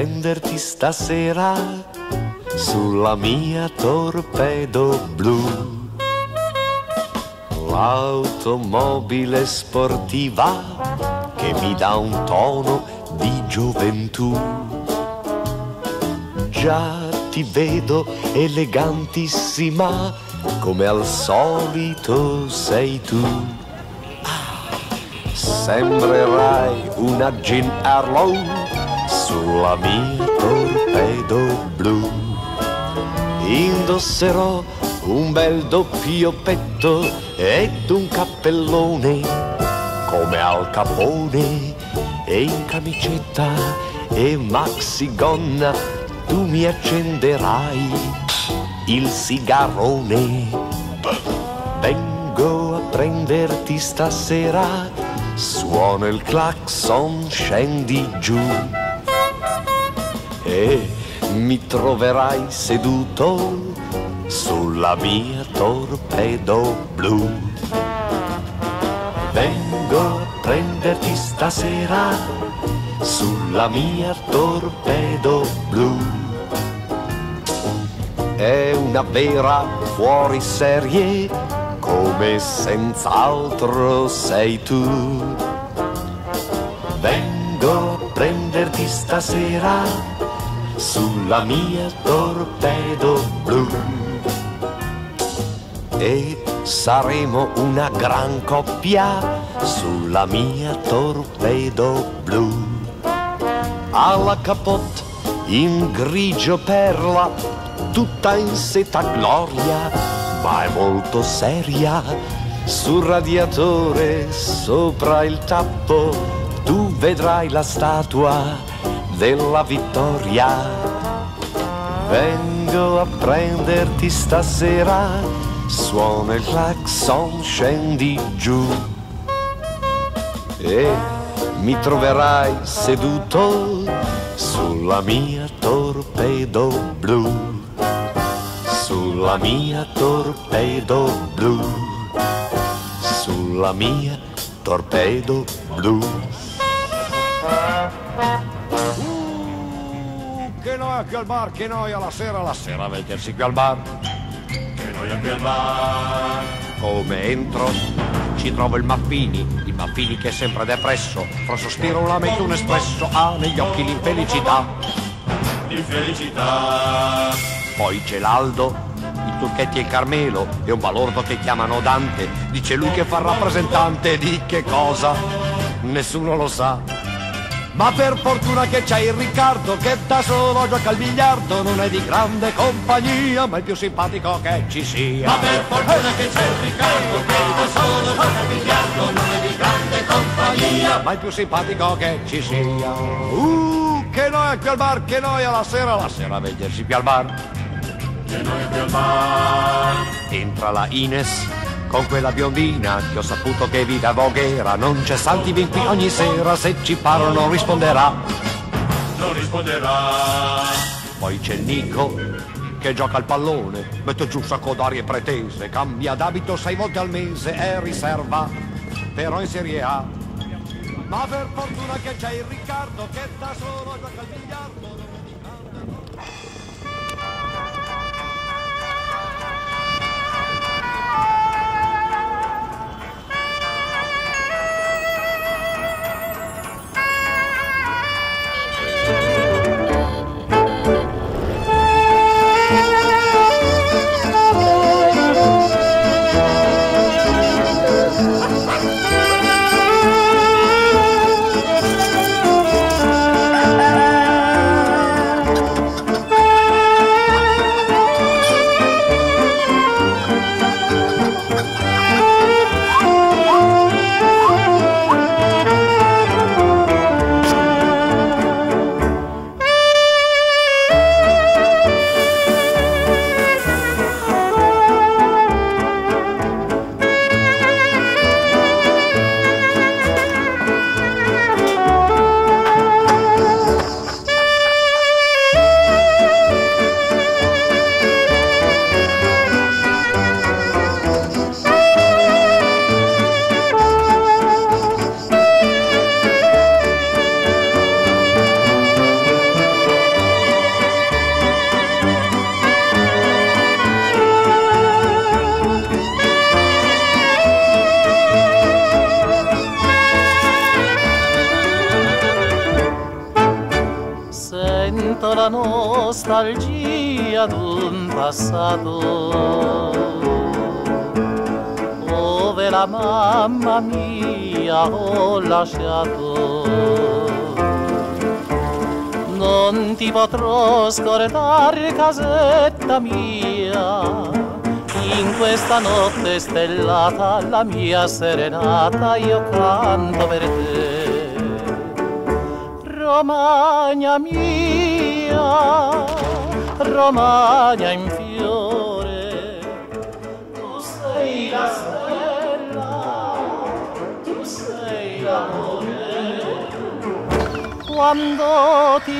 prenderti stasera sulla mia torpedo blu. L'automobile sportiva che mi dà un tono di gioventù. Già ti vedo elegantissima, come al solito sei tu. Sembrerai una Jean Harlow sulla mia torpedo blu. Indosserò un bel doppio petto ed un cappellone come Al Capone, e in camicetta e maxigonna tu mi accenderai il sigarone. Vengo a prenderti stasera, suona il clacson, scendi giù e mi troverai seduto sulla mia torpedo blu. Vengo a prenderti stasera sulla mia torpedo blu. È una vera fuoriserie, come senz'altro sei tu. Vengo a prenderti stasera sulla mia torpedo blu. E saremo una gran coppia sulla mia torpedo blu. Alla capote in grigio perla, tutta in seta gloria, ma è molto seria. Sul radiatore sopra il tappo tu vedrai la statua della vittoria. Vengo a prenderti stasera, suona il clacson, scendi giù e mi troverai seduto sulla mia torpedo blu. Sulla mia torpedo blu, sulla mia torpedo blu. Che noia qui al bar, che noia la sera a vedersi qui al bar. Che noia qui al bar. Come entro ci trovo il Maffini che è sempre depresso. Fra sospiro un lamento, un espresso, ha negli occhi l'infelicità. L'infelicità. Poi c'è l'Aldo, i Turchetti e il Carmelo e un balordo che chiamano Dante. Dice lui che fa il rappresentante di che cosa? Nessuno lo sa. Ma per fortuna che c'è il Riccardo che da solo gioca al biliardo, non è di grande compagnia, ma è il più simpatico che ci sia. Ma per fortuna che c'è il Riccardo che da solo gioca al biliardo, non è di grande compagnia, ma è il più simpatico che ci sia. Che noia qui al bar, che noia la sera a vedersi qui al bar. Che noia qui al bar. Entra la Ines con quella biondina che ho saputo che vive a Voghera. Non c'è Santi, vin qui ogni sera, se ci parlo non risponderà. Non risponderà. Poi c'è il Nico che gioca al pallone, mette giù un sacco d'arie pretese, cambia d'abito 6 volte al mese, è riserva, però in Serie A. Ma per fortuna che c'è il Riccardo che da solo gioca al biliardo. la nostalgia d'un passato dove la mamma mia ho lasciato. Non ti potrò scordare, casetta mia, in questa notte stellata, la mia serenata io canto per te. Romagna mia, Romagna in fiore, tu sei la stella, tu sei l'amore. Quando ti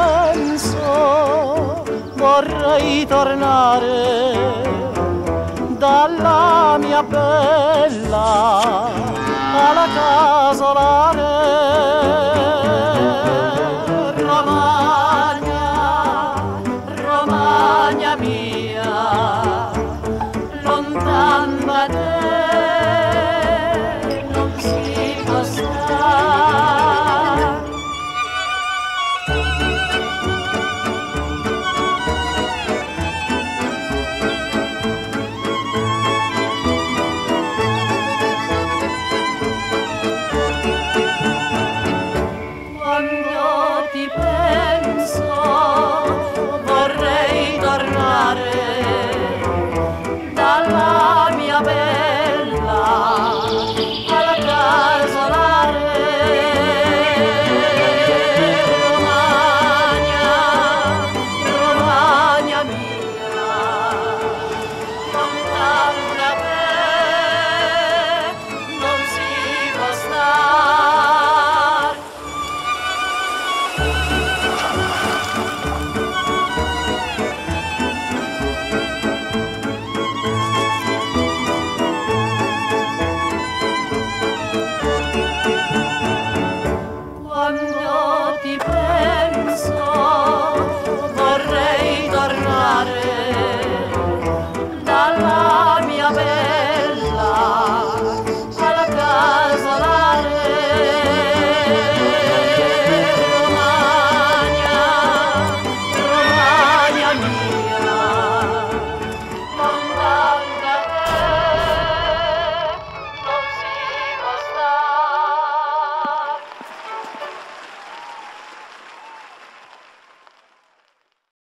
penso vorrei tornare dalla mia bella alla casolare.